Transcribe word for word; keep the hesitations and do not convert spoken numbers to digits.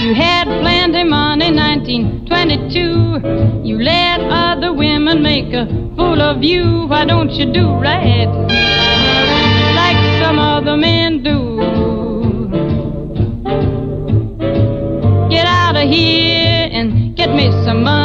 You had plenty money, nineteen twenty-two. You let other women make a fool of you. Why don't you do right like some other men do? Get out of here and get me some money.